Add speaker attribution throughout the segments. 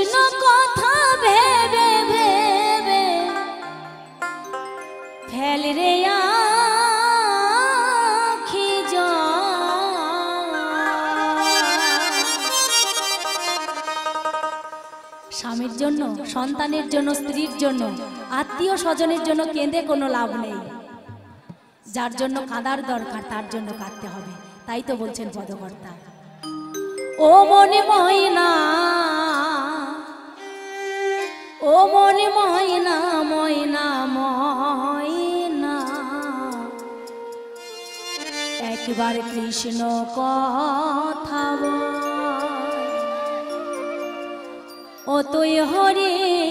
Speaker 1: কৃষ্ণ কথা ভেবে ভেবে ফেল রে আখি জল। স্বামীর জন্য, সন্তানের জন্য, স্ত্রীর জন্য, আত্মীয় স্বজনের জন্য কেঁদে কোনো লাভ নেই। যার জন্য কাঁদার দরকার তার জন্য কাঁদতে হবে। তাই তো বলছেন পদকর্তা, ও মনে ময়না, ও মনে ময়না, ময়না ময়না, একবার কৃষ্ণ কথা বল, ও তুই হরি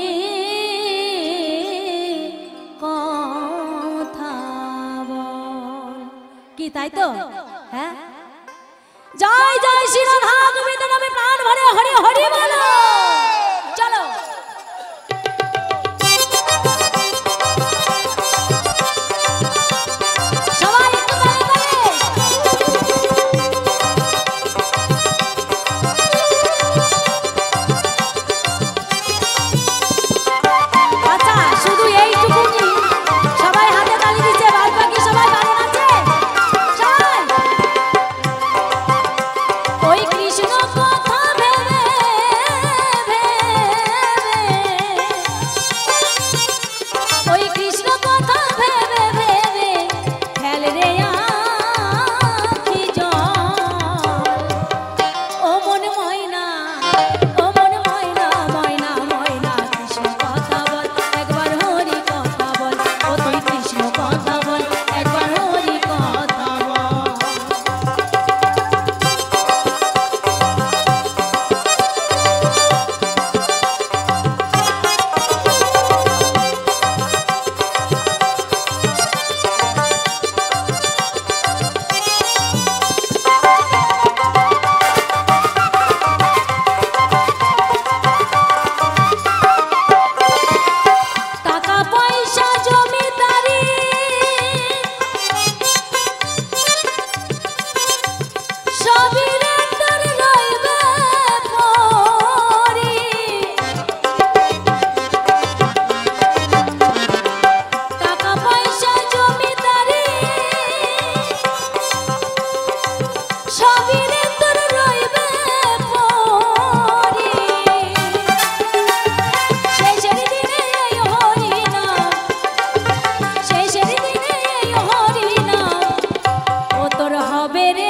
Speaker 1: কথা বল। কি তাই তো? হ্যাঁ, জয় জয় শ্রী রাধা গোবিন্দ নামে প্রাণ ভরে হরি হরি বলো। চলো সবাই একটু তালে তালে। আচ্ছা, শুধু এইটুকুনি সবাই হাতে তালি দিচ্ছে, বাদ বাকি সবাই বারণ আছে। সবাই ওই কৃষ্ণ কথা ভেবে ভেবে, ওই কৃষ্ণ কথা ভেবে ভেবে ফেল রে আখি জল। ও মন ময়না, ও মন ময়না, ময়না ময়না, কৃষ্ণ কথা বল, একবার হরি কথা বল, ও তুই কৃষ্ণ কথা বল, একবার হরি কথা বল। টাকা পয়সা জমিদারি সবই রে তোর রইবে পরি। টাকা পয়সা জমিদারি সবই রে তোর রইবে পরি। শেষের দিনে এই হরি নাম, শেষের দিনে এই হরি নাম, ও তোর হবে রে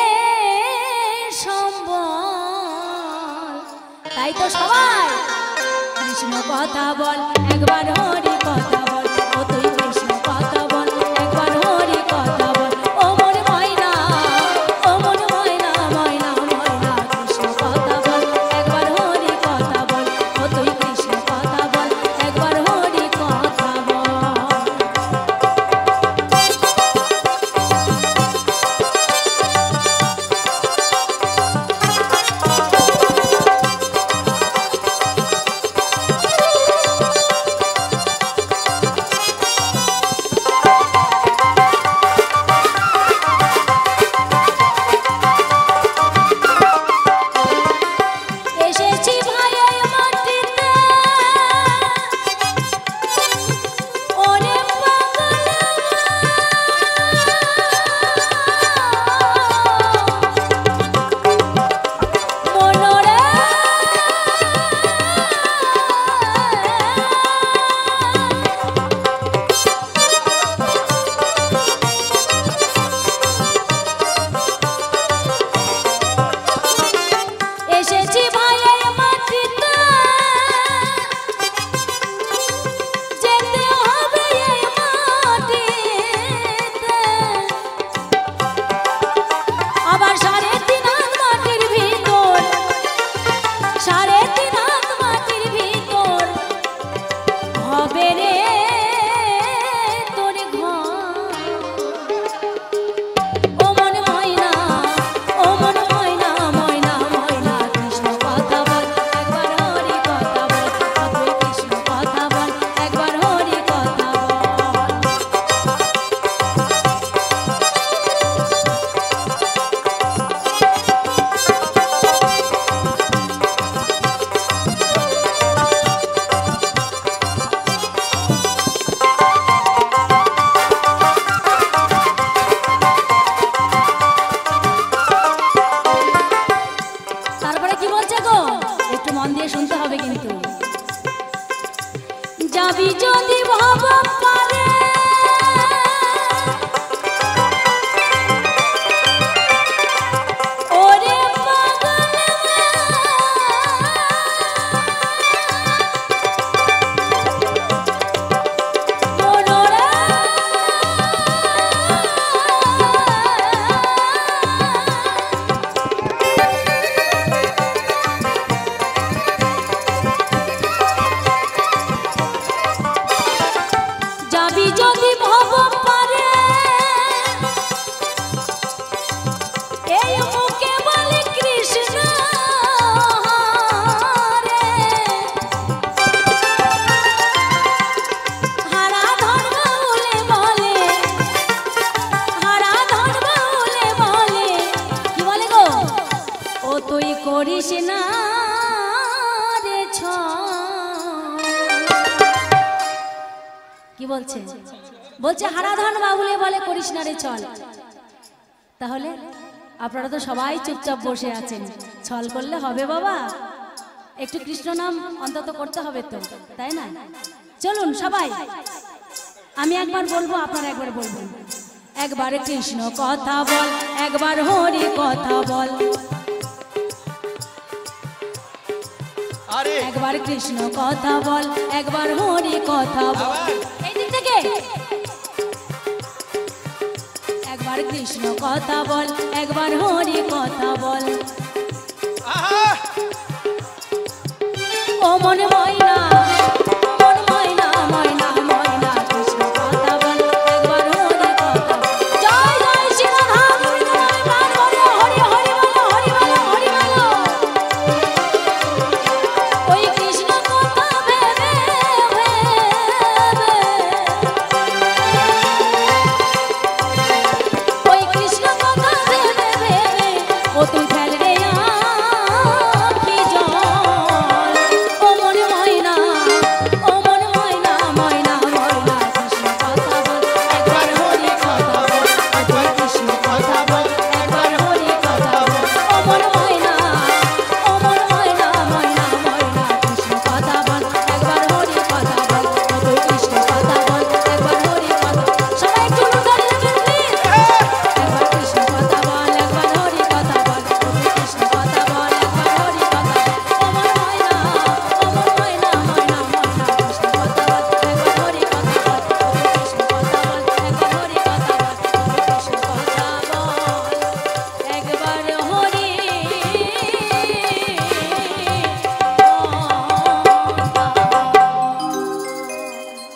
Speaker 1: সম্বল। তাই তো সবাই কৃষ্ণ কথা বল, একবার হরি কথা বল, ও তুই কৃষ্ণ কথা বল, একবার হরি কথা বল। ও মন ময়না, ও মন ময়না, ময়না ময়না, কৃষ্ণ কথা বল, একবার হরি কথা বল, ও তুই কৃষ্ণ কথা বল, একবার হরি কথা বল। করিস না রে ছল। কি বলছে? বলছে হারাধন বাবুলে বলে করিস না রে ছল। তাহলে আপনারা তো সবাই চুপচাপ বসে আছেন, ছল করলে হবে বাবা? একটু কৃষ্ণ নাম অন্তত করতে হবে তো, তাই না? চলুন সবাই, আমি একবার বলবো, আপনারা একবার বলবেন। একবার কৃষ্ণ কথা বল, একবার হরি কথা বল, একবার কৃষ্ণ কথা বল, একবার হরি কথা বল। এই দিক থেকে একবার কৃষ্ণ কথা বল, একবার হরি কথা বল। ও মন ময়না